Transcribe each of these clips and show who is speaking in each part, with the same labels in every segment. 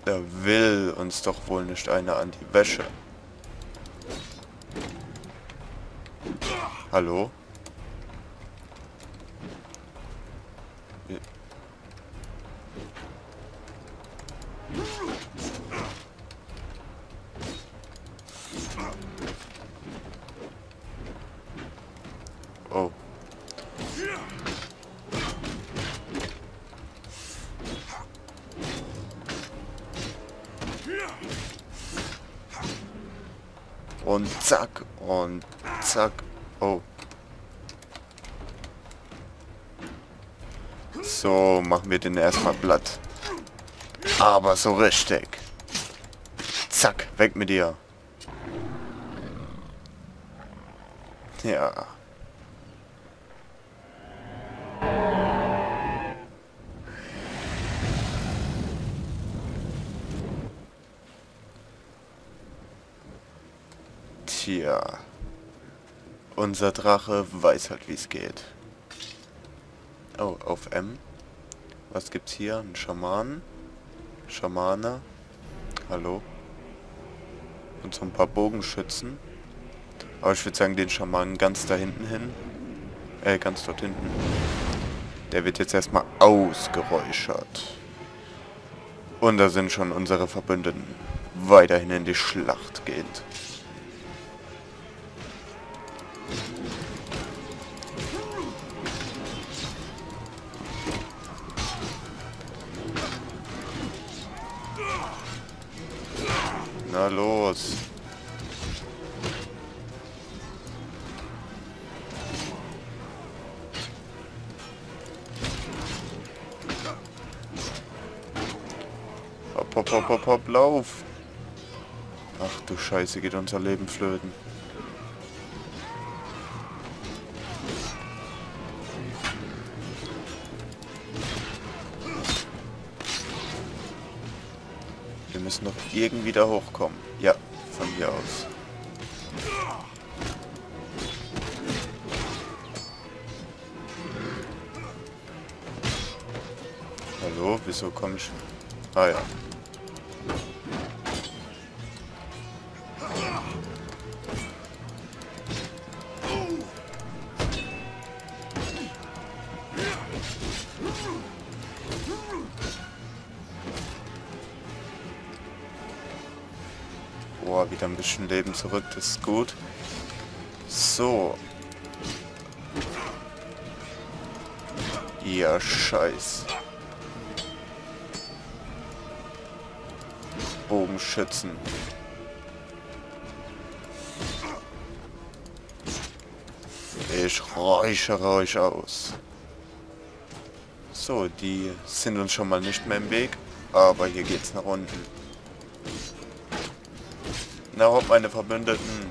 Speaker 1: Da will uns doch wohl nicht einer an die Wäsche. Hallo? Oh. Und zack. Und zack. Oh. So, machen wir den erstmal platt. Aber so richtig. Zack, weg mit dir. Ja. Tja. Unser Drache weiß halt, wie es geht. Oh, auf M. Was gibt's hier? Ein Schaman. Schamane. Hallo. Und so ein paar Bogenschützen. Aber ich würde sagen, den Schamanen ganz da hinten hin. Ganz dort hinten. Der wird jetzt erstmal ausgeräuchert. Und da sind schon unsere Verbündeten weiterhin in die Schlacht gehend. Na los. Hopp, hopp, hopp, hopp, hopp, lauf. Ach du Scheiße, geht unser Leben flöten. Wir müssen doch irgendwie da hochkommen. Ja, von hier aus. Hallo, wieso komme ich... Ah ja. Boah, wieder ein bisschen Leben zurück, das ist gut. So. Ja, scheiß. Bogenschützen. Ich räuchere euch aus. So, die sind uns schon mal nicht mehr im Weg, aber hier geht's nach unten. Na hopp, meine Verbündeten.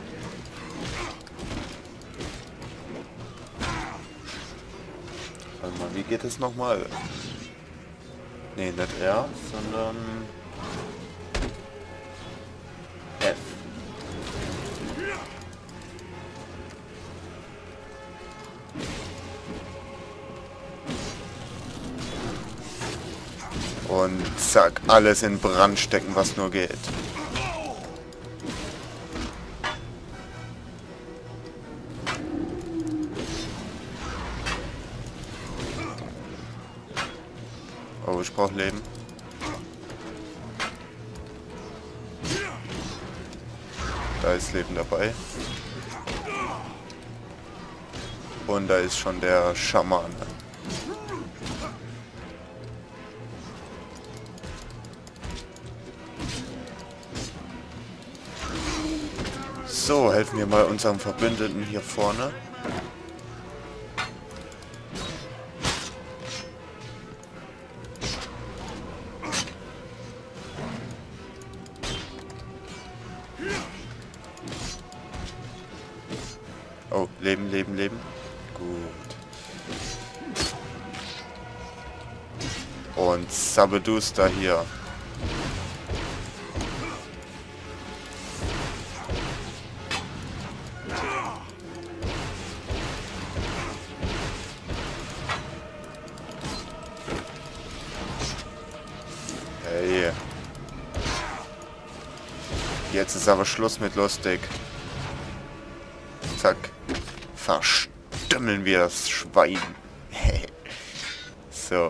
Speaker 1: Warte mal, wie geht es nochmal? Ne, nicht R, sondern F. Und zack, alles in Brand stecken, was nur geht. Oh, ich brauche Leben. Da ist Leben dabei. Und da ist schon der Schamane. So, helfen wir mal unserem Verbündeten hier vorne. Oh, Leben, Leben, Leben. Gut. Und Sabeduster hier. Hey. Jetzt ist aber Schluss mit lustig. Zack. Verstümmeln wir das Schwein. So.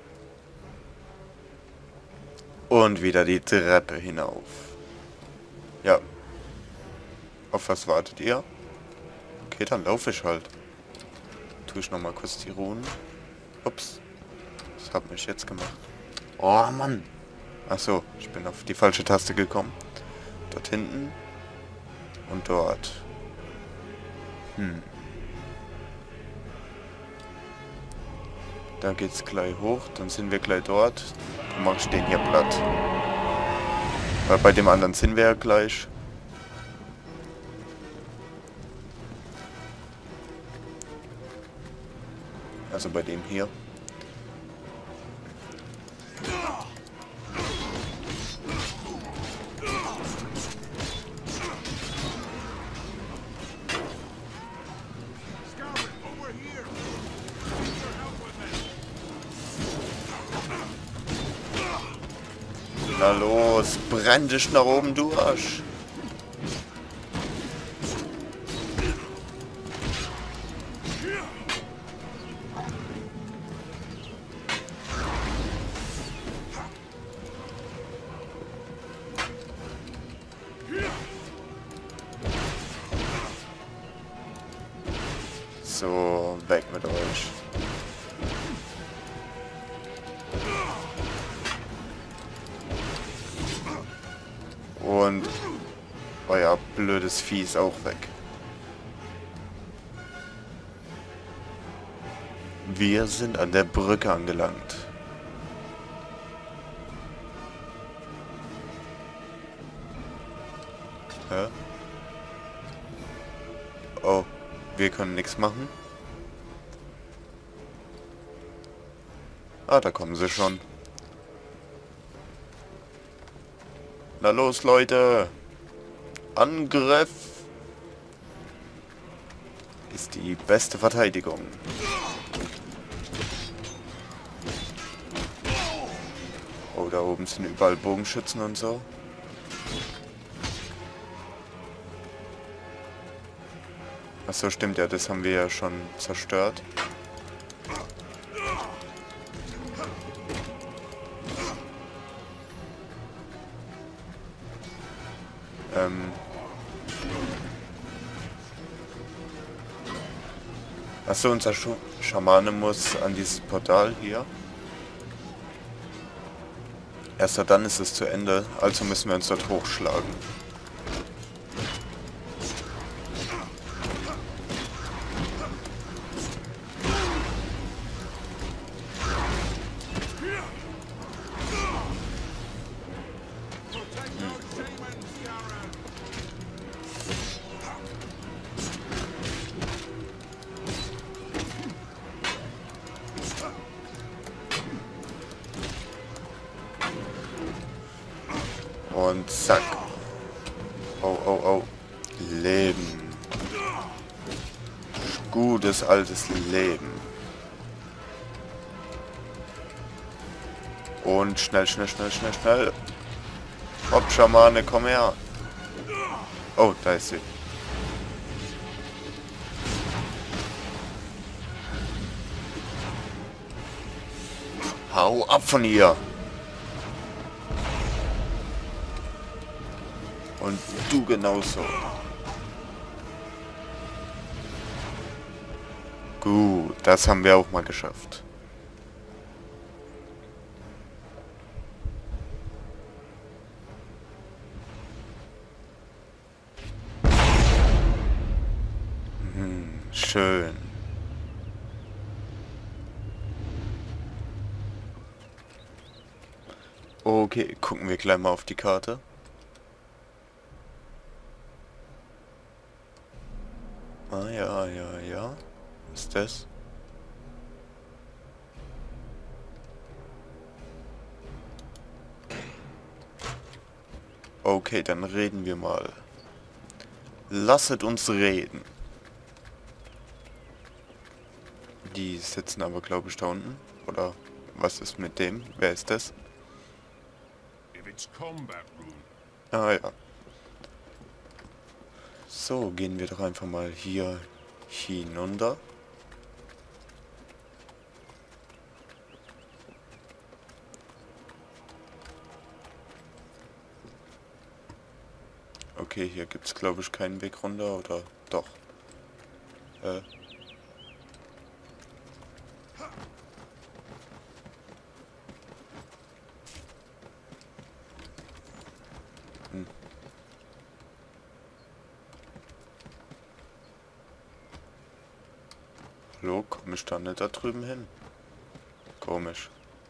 Speaker 1: Und wieder die Treppe hinauf. Ja. Auf was wartet ihr? Okay, dann laufe ich halt. Tue ich nochmal kurz die Runen. Ups. Was hab ich jetzt gemacht? Oh Mann. Ach so, ich bin auf die falsche Taste gekommen. Dort hinten. Und dort. Da geht's gleich hoch, dann sind wir gleich dort. Dann mach ich den hier platt. Weil bei dem anderen sind wir ja gleich. Also bei dem hier. Na los, brenn dich nach oben durch. So, weg mit euch. Und euer blödes Vieh ist auch weg. Wir sind an der Brücke angelangt. Hä? Oh, wir können nichts machen. Ah, da kommen sie schon. Na los, Leute! Angriff ist die beste Verteidigung. Oh, da oben sind überall Bogenschützen und so. Ach so, stimmt ja, das haben wir ja schon zerstört. Achso, unser Schamane muss an dieses Portal hier. Erst dann ist es zu Ende, also müssen wir uns dort hochschlagen. Und zack. Oh, oh, oh. Leben. Gutes altes Leben. Und schnell, schnell, schnell, schnell, schnell. Hopp, Schamane, komm her. Oh, da ist sie. Hau ab von ihr. Und du genauso. Gut, das haben wir auch mal geschafft. Schön. Okay, gucken wir gleich mal auf die Karte. Ah ja, ja, ja. Was ist das? Okay, dann reden wir mal. Lasset uns reden. Die sitzen aber, glaube ich, da unten. Oder was ist mit dem? Wer ist das? Ah ja. So, gehen wir doch einfach mal hier hinunter. Okay, hier gibt es glaube ich keinen Weg runter, oder doch? Hm. Hallo, komme ich da nicht da drüben hin? Komisch.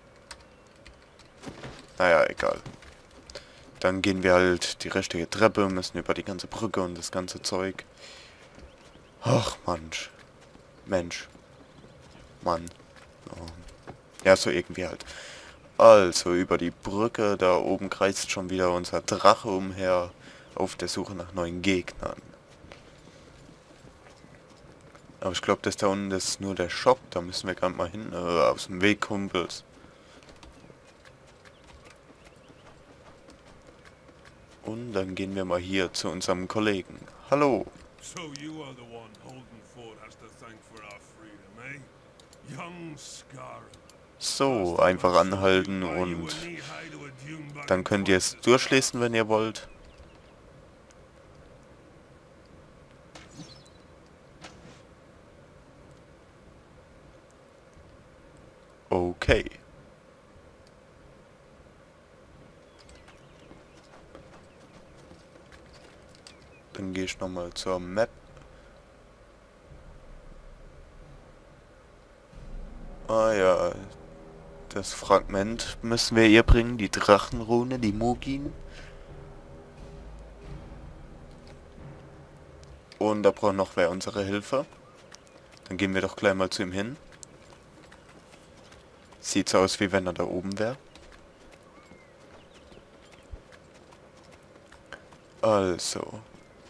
Speaker 1: Naja, egal. Dann gehen wir halt die richtige Treppe, müssen über die ganze Brücke und das ganze Zeug. Ach, Mensch. Mensch. Mann. Oh. Ja, so irgendwie halt. Also, über die Brücke, da oben kreist schon wieder unser Drache umher, auf der Suche nach neuen Gegnern. Aber ich glaube, das da unten ist nur der Shop, da müssen wir gar nicht mal hin, aus dem Weg, Kumpels. Und dann gehen wir mal hier zu unserem Kollegen. Hallo.
Speaker 2: So you are the one Holden Ford has to thank for our freedom, eh? Young Scar.
Speaker 1: So, einfach anhalten und dann könnt ihr es durchlesen, wenn ihr wollt. Okay. Dann gehe ich nochmal zur Map. Ah ja, das Fragment müssen wir ihr bringen, die Drachenrune, die Mugin. Und da braucht noch wer unsere Hilfe. Dann gehen wir doch gleich mal zu ihm hin. Sieht so aus, wie wenn er da oben wäre. Also.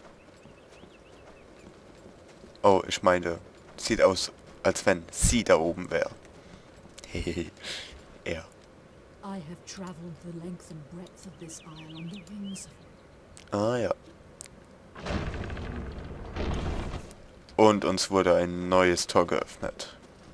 Speaker 1: Oh, ich meine, sieht aus, als wenn sie da oben wäre. Hehehe. Er.
Speaker 3: I have traveled the length and breadth of this isle on the wings of...
Speaker 1: Ah ja. Und uns wurde ein neues Tor geöffnet.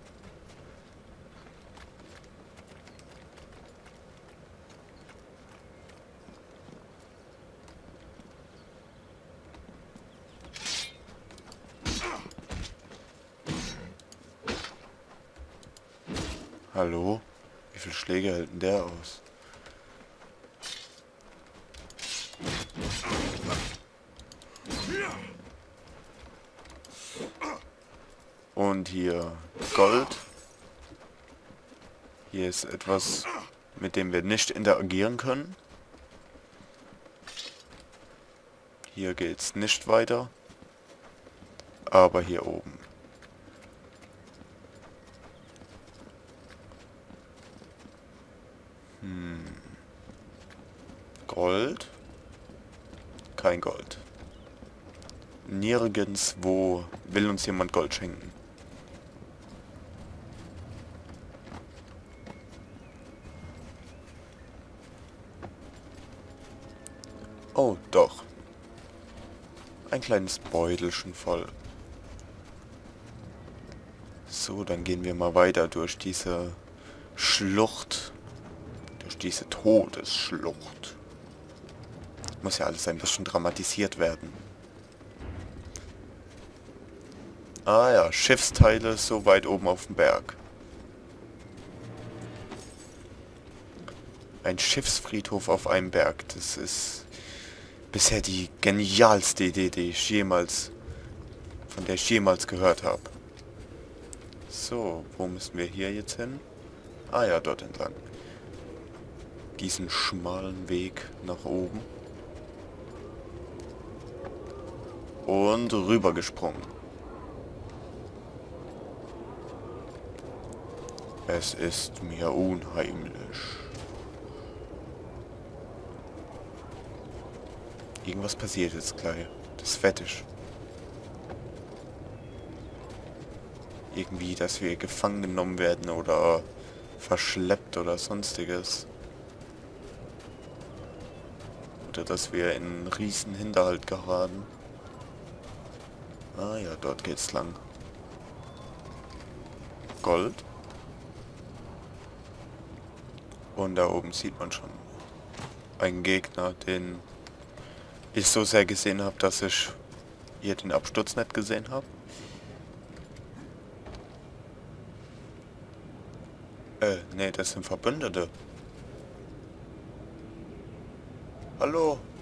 Speaker 1: Hallo? Wie viele Schläge hält denn der aus? Und hier Gold. Hier ist etwas, mit dem wir nicht interagieren können. Hier geht's nicht weiter. Aber hier oben. Gold? Kein Gold. Nirgendwo will uns jemand Gold schenken. Oh, doch. Ein kleines Beutelchen voll. So, dann gehen wir mal weiter durch diese Schlucht. Durch diese Todesschlucht. Muss ja alles ein bisschen dramatisiert werden. Ah ja, Schiffsteile so weit oben auf dem Berg. Ein Schiffsfriedhof auf einem Berg. Das ist bisher die genialste Idee, von der ich jemals gehört habe. So, wo müssen wir hier jetzt hin? Ah ja, dort entlang. Diesen schmalen Weg nach oben. Und rübergesprungen. Es ist mir unheimlich. Irgendwas passiert jetzt gleich. Das ist fettig. Irgendwie, dass wir gefangen genommen werden oder verschleppt oder sonstiges. Oder dass wir in einen riesen Hinterhalt geraten. Ah ja, dort geht's lang. Gold. Und da oben sieht man schon einen Gegner, den ich so sehr gesehen habe, dass ich hier den Absturz nicht gesehen habe. Nee, das sind Verbündete. Hallo?